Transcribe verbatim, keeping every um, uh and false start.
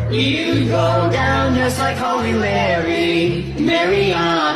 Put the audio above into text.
You go down just like Holy Mary, Mary on.